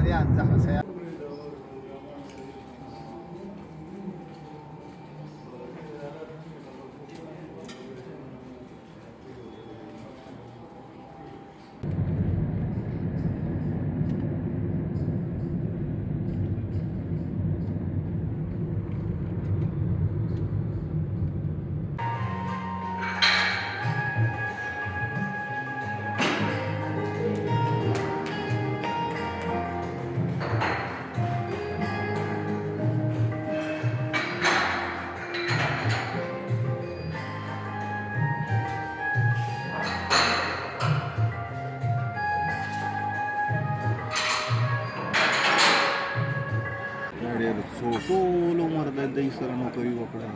حاليا زحمة سيارة. Solo मर्द दई sir नौकरी वकड़ा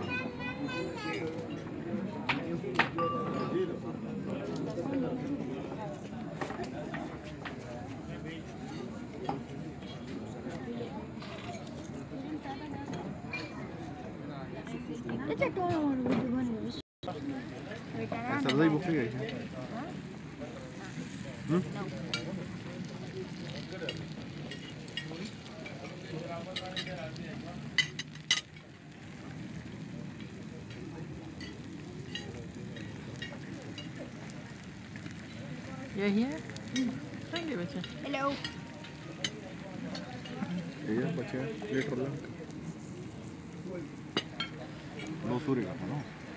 सरदाई बुक गई है यही है थैंक यू बच्चे हेलो ये बच्चे लीटर ला 200 का था ना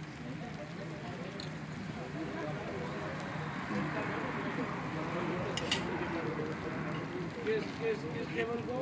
किस टेबल को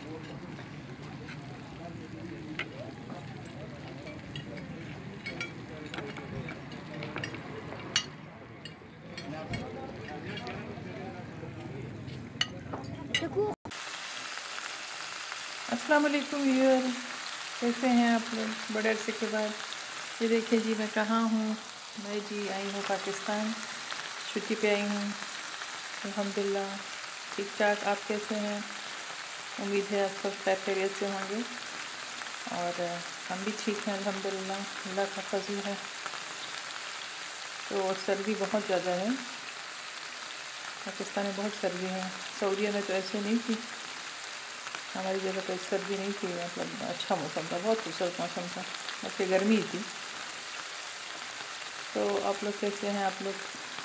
अस्सलाम वालेकुम यार, कैसे हैं आप लोग? बड़े अरसे के बाद ये देखिए जी मैं कहाँ हूँ। मैं जी आई हूँ पाकिस्तान, छुट्टी पे आई हूँ। अल्हम्दुलिल्लाह ठीक ठाक। आप कैसे हैं? उम्मीद है आप सब खैरियत से होंगे और हम भी ठीक हैं अल्हम्दुलिल्लाह, अल्लाह का फजल है। तो सर्दी बहुत ज़्यादा है पाकिस्तान में, बहुत सर्दी है। सऊदीया में तो ऐसे नहीं थी, हमारी जगह तो सर्दी नहीं थी, मतलब अच्छा मौसम था, बहुत खूबसूरत मौसम था, बस ये गर्मी ही थी। तो आप लोग कैसे हैं? आप लोग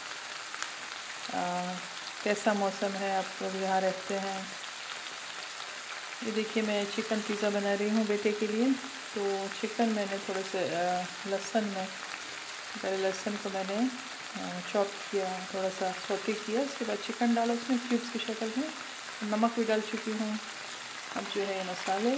कैसा मौसम है? आप लोग यहाँ रहते हैं? ये देखिए मैं चिकन पिज़्ज़ा बना रही हूँ बेटे के लिए। तो चिकन मैंने थोड़े से लहसुन में, पहले लहसुन को मैंने चॉप किया, थोड़ा सा सौते किया, उसके बाद चिकन डाला उसमें क्यूब्स की शक्ल में, नमक भी डाल चुकी हूँ। अब जो है ये मसाले,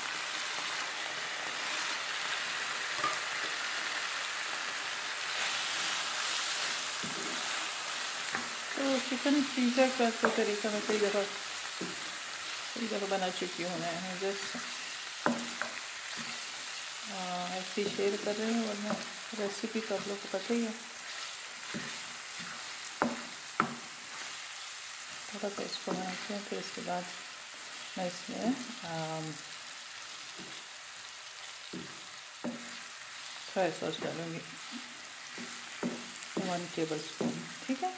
तो चिकन पिज़्ज़ा का तो तरीका मैं कई दफ़ा बना चुकी हूँ। मैं जस्ट ऐसे ही शेयर कर रही हूँ, वरना रेसिपी तो आप लोग को पता ही है। थोड़ा सा इसको बनाते हैं, फिर इसके बाद मैं इसमें सोया सॉस डालूँगी 1 टेबल स्पून, ठीक है।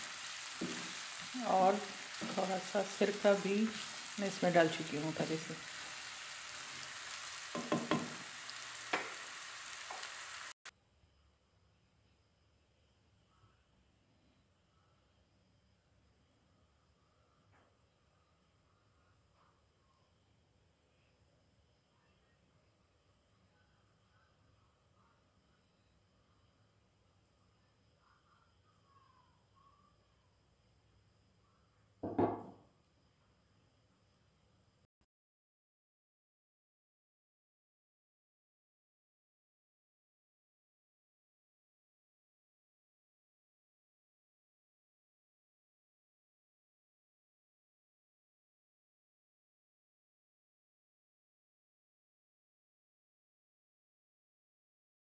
और थोड़ा सा सिरका भी मैं इसमें डाल चुकी हूँ पहले से।